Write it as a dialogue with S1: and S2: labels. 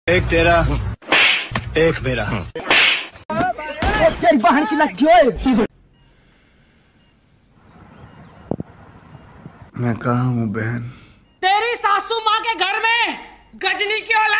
S1: एक तेरा एक मेरा।
S2: तेरी बहन की लग गई।
S1: मैं कहाँ हूँ बहन?
S3: तेरी सासू माँ के घर में गजनी की औलाद